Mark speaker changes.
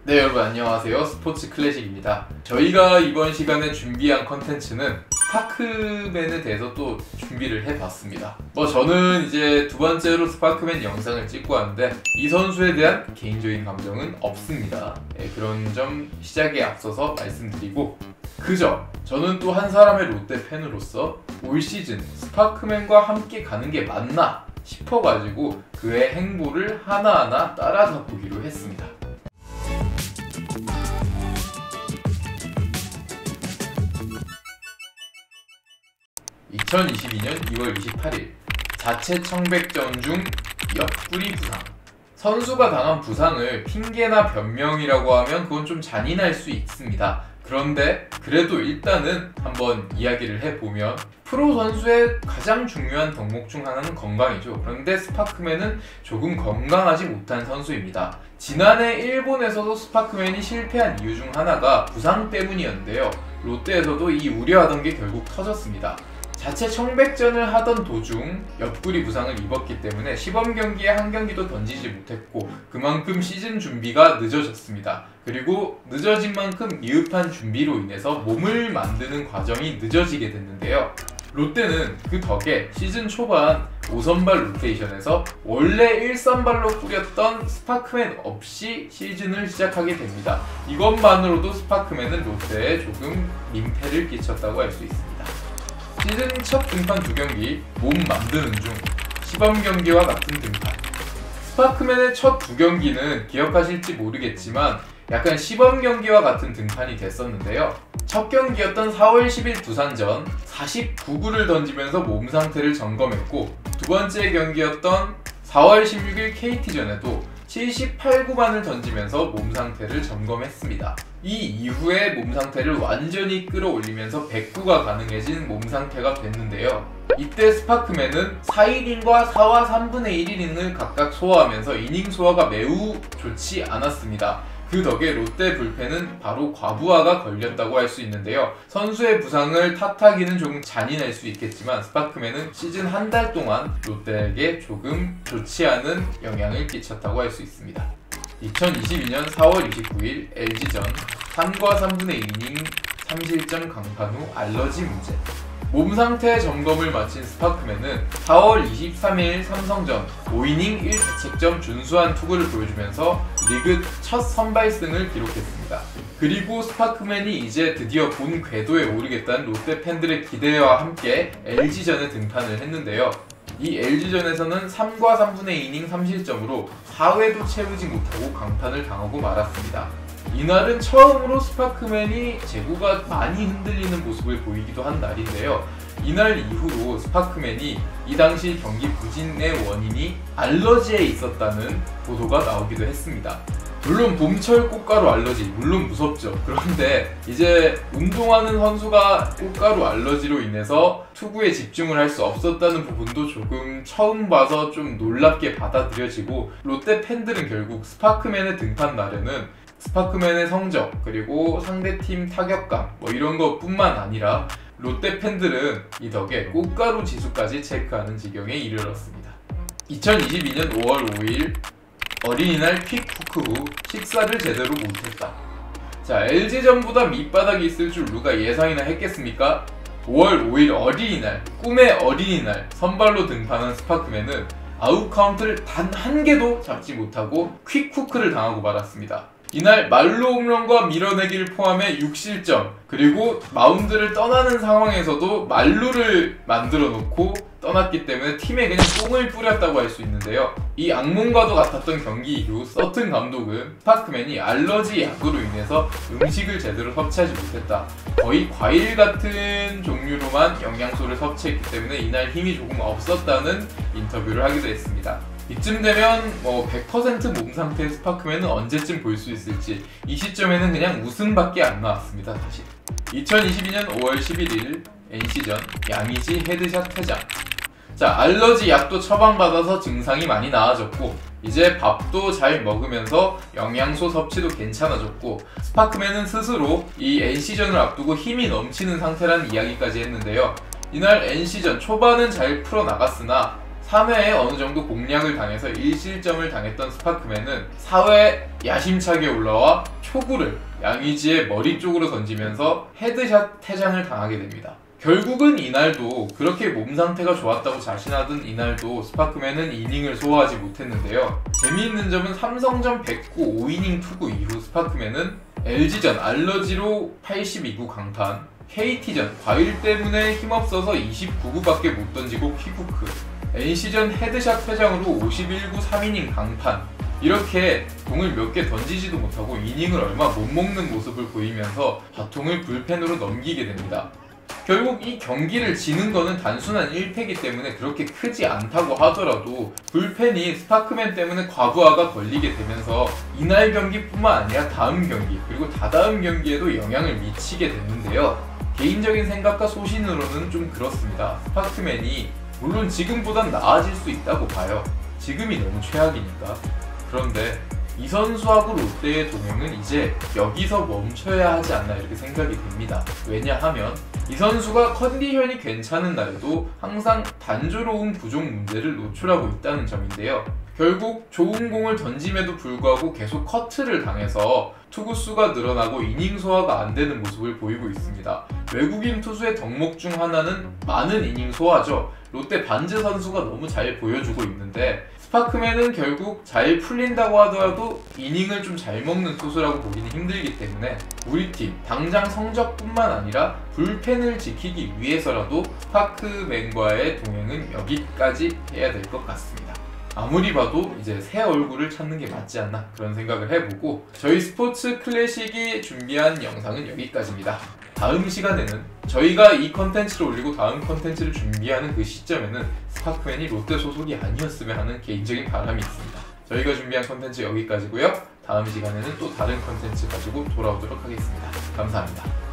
Speaker 1: 네, 여러분 안녕하세요. 스포츠 클래식입니다. 저희가 이번 시간에 준비한 컨텐츠는 스파크맨에 대해서 또 준비를 해봤습니다. 저는 이제 두 번째로 스파크맨 영상을 찍고 왔는데 이 선수에 대한 개인적인 감정은 없습니다. 네, 그런 점 시작에 앞서서 말씀드리고, 그저 저는 또 한 사람의 롯데 팬으로서 올 시즌 스파크맨과 함께 가는 게 맞나 싶어가지고 그의 행보를 하나하나 따라가 보기로 했습니다. 2022년 2월 28일 자체 청백전 중 옆구리 부상. 선수가 당한 부상을 핑계나 변명이라고 하면 그건 좀 잔인할 수 있습니다. 그런데 그래도 일단은 한번 이야기를 해보면, 프로 선수의 가장 중요한 덕목 중 하나는 건강이죠. 그런데 스파크맨은 조금 건강하지 못한 선수입니다. 지난해 일본에서도 스파크맨이 실패한 이유 중 하나가 부상 때문이었는데요. 롯데에서도 이 우려하던 게 결국 터졌습니다. 자체 청백전을 하던 도중 옆구리 부상을 입었기 때문에 시범 경기에 한 경기도 던지지 못했고 그만큼 시즌 준비가 늦어졌습니다. 그리고 늦어진 만큼 미흡한 준비로 인해서 몸을 만드는 과정이 늦어지게 됐는데요. 롯데는 그 덕에 시즌 초반 5선발 로테이션에서 원래 1선발로 꾸렸던 스파크맨 없이 시즌을 시작하게 됩니다. 이것만으로도 스파크맨은 롯데에 조금 민폐를 끼쳤다고 할 수 있습니다. 시즌 첫 등판 2경기 몸 만드는 중 시범 경기와 같은 등판. 스파크맨의 첫 2경기는 기억하실지 모르겠지만 약간 시범 경기와 같은 등판이 됐었는데요. 첫 경기였던 4월 10일 두산전 49구를 던지면서 몸 상태를 점검했고, 두 번째 경기였던 4월 16일 KT전에도 78구만을 던지면서 몸 상태를 점검했습니다. 이 이후에 몸 상태를 완전히 끌어올리면서 100구가 가능해진 몸 상태가 됐는데요. 이때 스파크맨은 4이닝과 4와 3분의 1이닝을 각각 소화하면서 이닝 소화가 매우 좋지 않았습니다. 그 덕에 롯데 불펜은 바로 과부하가 걸렸다고 할 수 있는데요. 선수의 부상을 탓하기는 조금 잔인할 수 있겠지만 스파크맨은 시즌 한 달 동안 롯데에게 조금 좋지 않은 영향을 끼쳤다고 할 수 있습니다. 2022년 4월 29일 LG전 3과 3분의 2이닝 3실점 강판 후 알러지 문제. 몸 상태 점검을 마친 스파크맨은 4월 23일 삼성전 5이닝 1자책점 준수한 투구를 보여주면서 리그 첫 선발승을 기록했습니다. 그리고 스파크맨이 이제 드디어 본 궤도에 오르겠다는 롯데 팬들의 기대와 함께 LG전에 등판을 했는데요. 이 LG전에서는 3과 3분의 2이닝 3실점으로 4회도 채우지 못하고 강판을 당하고 말았습니다. 이날은 처음으로 스파크맨이 제구가 많이 흔들리는 모습을 보이기도 한 날인데요. 이날 이후로 스파크맨이 이 당시 경기 부진의 원인이 알러지에 있었다는 보도가 나오기도 했습니다. 물론 봄철 꽃가루 알러지 물론 무섭죠. 그런데 이제 운동하는 선수가 꽃가루 알러지로 인해서 투구에 집중을 할 수 없었다는 부분도 조금 처음 봐서 좀 놀랍게 받아들여지고, 롯데 팬들은 결국 스파크맨의 등판 날에는 스파크맨의 성적 그리고 상대팀 타격감 이런 것 뿐만 아니라 롯데 팬들은 이 덕에 꽃가루 지수까지 체크하는 지경에 이르렀습니다. 2022년 5월 5일 어린이날 퀵후크 후 식사를 제대로 못했다. 자, LG전보다 밑바닥이 있을 줄 누가 예상이나 했겠습니까? 5월 5일 어린이날, 꿈의 어린이날 선발로 등판한 스파크맨은 아웃 카운트를 단 한 개도 잡지 못하고 퀵후크를 당하고 말았습니다. 이날 말로 홈런과 밀어내기를 포함해 6실점, 그리고 마운드를 떠나는 상황에서도 말루를 만들어 놓고 떠났기 때문에 팀에 그냥 똥을 뿌렸다고 할 수 있는데요. 이 악몽과도 같았던 경기 이후 서튼 감독은 스파크맨이 알러지 약으로 인해서 음식을 제대로 섭취하지 못했다, 거의 과일 같은 종류로만 영양소를 섭취했기 때문에 이날 힘이 조금 없었다는 인터뷰를 하기도 했습니다. 이쯤 되면 100% 몸 상태의 스파크맨은 언제쯤 볼 수 있을지, 이 시점에는 그냥 웃음밖에 안 나왔습니다. 다시 2022년 5월 11일 NC전 양의지 헤드샷 퇴장. 자, 알러지 약도 처방받아서 증상이 많이 나아졌고 이제 밥도 잘 먹으면서 영양소 섭취도 괜찮아졌고, 스파크맨은 스스로 이 NC전을 앞두고 힘이 넘치는 상태라는 이야기까지 했는데요. 이날 NC전 초반은 잘 풀어나갔으나 3회에 어느 정도 공략을 당해서 1실점을 당했던 스파크맨은 4회 야심차게 올라와 초구를 양의지의 머리 쪽으로 던지면서 헤드샷 퇴장을 당하게 됩니다. 결국은 이날도 그렇게 몸 상태가 좋았다고 자신하던 이날도 스파크맨은 이닝을 소화하지 못했는데요. 재미있는 점은 삼성전 109 5이닝 투구 이후 스파크맨은 LG전 알러지로 82구 강판, KT전 과일 때문에 힘없어서 29구밖에 못 던지고 퀴쿠크, NC전 헤드샷 퇴장으로 51구 3이닝 강판, 이렇게 공을 몇 개 던지지도 못하고 이닝을 얼마 못 먹는 모습을 보이면서 바통을 불펜으로 넘기게 됩니다. 결국 이 경기를 지는 거는 단순한 1패이기 때문에 그렇게 크지 않다고 하더라도 불펜이 스파크맨 때문에 과부하가 걸리게 되면서 이날 경기뿐만 아니라 다음 경기 그리고 다다음 경기에도 영향을 미치게 됐는데요. 개인적인 생각과 소신으로는 좀 그렇습니다. 스파크맨이 물론 지금보단 나아질 수 있다고 봐요. 지금이 너무 최악이니까. 그런데 이 선수하고 롯데의 동행은 이제 여기서 멈춰야 하지 않나 이렇게 생각이 됩니다. 왜냐하면 이 선수가 컨디션이 괜찮은 날에도 항상 단조로운 부종 문제를 노출하고 있다는 점인데요. 결국 좋은 공을 던짐에도 불구하고 계속 커트를 당해서 투구수가 늘어나고 이닝 소화가 안 되는 모습을 보이고 있습니다. 외국인 투수의 덕목 중 하나는 많은 이닝 소화죠. 롯데 반즈 선수가 너무 잘 보여주고 있는데 스파크맨은 결국 잘 풀린다고 하더라도 이닝을 좀 잘 먹는 투수라고 보기는 힘들기 때문에 우리 팀 당장 성적뿐만 아니라 불펜을 지키기 위해서라도 스파크맨과의 동행은 여기까지 해야 될 것 같습니다. 아무리 봐도 이제 새 얼굴을 찾는 게 맞지 않나 그런 생각을 해보고 저희 스포츠 클래식이 준비한 영상은 여기까지입니다. 다음 시간에는 저희가 이 컨텐츠를 올리고 다음 컨텐츠를 준비하는 그 시점에는 스파크맨이 롯데 소속이 아니었으면 하는 개인적인 바람이 있습니다. 저희가 준비한 컨텐츠 여기까지고요. 다음 시간에는 또 다른 컨텐츠 가지고 돌아오도록 하겠습니다. 감사합니다.